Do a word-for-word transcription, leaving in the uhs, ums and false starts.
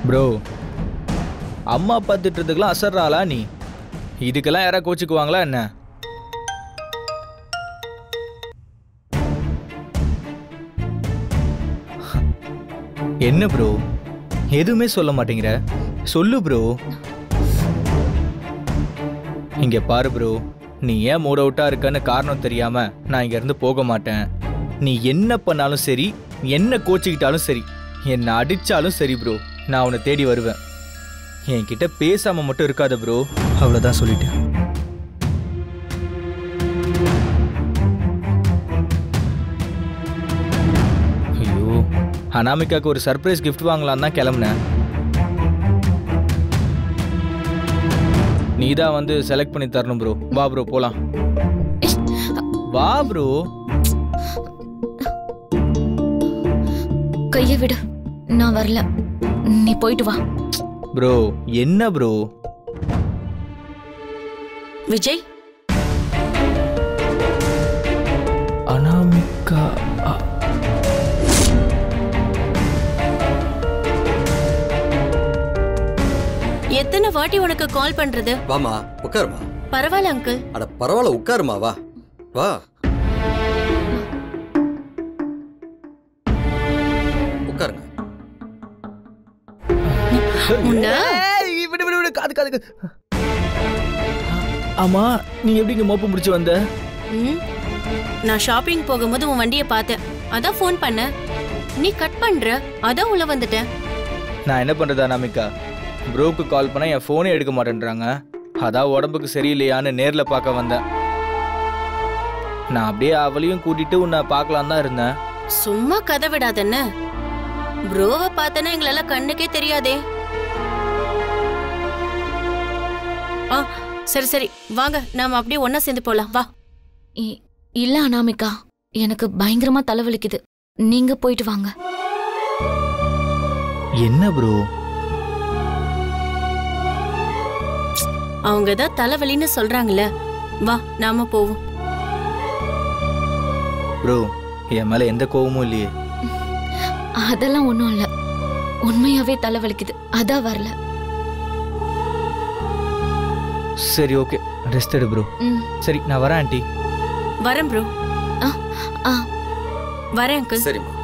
Bro அம்மா அப்பா திட்டுறதுக்கெல்லாம் அசர்றாளா நீ? இதுக்கெல்லாம் யாரா கோச்சுக்குவாங்களா என்ன? என்ன ப்ரோ எதுவுமே சொல்ல மாட்டேங்கிற? சொல்லு ப்ரோ. இங்க பாரு ப்ரோ, நீ ஏன் மூட் அவுட்டா இருக்கன்னு காரணம் தெரியாம நான் இங்க இருந்து போக மாட்டேன். நீ என்ன பண்ணாலும் சரி, என்ன கோச்சிக்கிட்டாலும் சரி, என்ன அடிச்சாலும் சரி ப்ரோ, நான் உன்னை தேடி வருவேன். என்கிட்ட பேசாம மட்டும் இருக்காத ப்ரோ, அவ்வளவுதான் சொல்லிட்டேன். ஐயோ, அனாமிகாக்கு ஒரு சர்ப்ரைஸ் கிஃப்ட் வாங்கலாம் தான் கிளம்புனேன். நீ தான் வந்து செலக்ட் பண்ணி தரணும் ப்ரோ. வா ப்ரோ போலாம். வா ப்ரோ. கையை விடு, நான் வரல, நீ போயிட்டு வா. ப்ரோ என்ன ப்ரோ? விஜய், அனாமிகா எத்தனை வாட்டி உனக்கு கால் பண்றது? வாமா உட்காருமா. பரவாயில்ல அங்கிள். அட பரவாயில்ல உட்காருமா. வா வா உட்காருங்க. காது காது. ஆமா, நீ எப்படிங்க மோப்பம் முடிச்சு வந்த? நான் ஷாப்பிங் போகும்போது உன் வண்டியை பார்த்தேன், அதான் ஃபோன் பண்ண. நீ கட் பண்ற, அதான் உள்ள வந்துட்டேன். நான் என்ன பண்றது அனாமிகா, ப்ரோக்கு கால் பண்ணா என் ஃபோனே எடுக்க மாட்டேன்றாங்க. அதான் உடம்புக்கு சரியில்லையான்னு நேர்ல பார்க்க வந்தேன். நான் அப்படியே அவளையும் கூட்டிட்டு உன்னை பார்க்கலாம் தான் இருந்தேன். சும்மா கதை விடாதன்னு. ப்ரோவை பார்த்தனா எங்களெல்லாம் கண்ணுக்கே தெரியாதே. ஆ சரி சரி வாங்க, நாம அப்படியே ஒன்னா சேர்ந்து போலாம். வா. இல்ல அனாமிகா, எனக்கு பயங்கரமா தலைவலிக்குது, நீங்க போயிட்டு வாங்க. என்ன ப்ரோ? அவங்க தான் தலைவலின்னு சொல்றாங்கல்ல, வா நாம போவோம். ப்ரோ என் மேல எந்த கோவமும் இல்லையே? அதெல்லாம் ஒண்ணும் இல்ல, உண்மையாவே தலைவலிக்குது, அதான் வரல. சரி ஓகே, ரெஸ்ட் எடு ப்ரோ. சரி நான் வரேன் ஆண்டி. வரேன் ப்ரோ. ஆ ஆ வரேன் அங்கிள். சரிம்மா.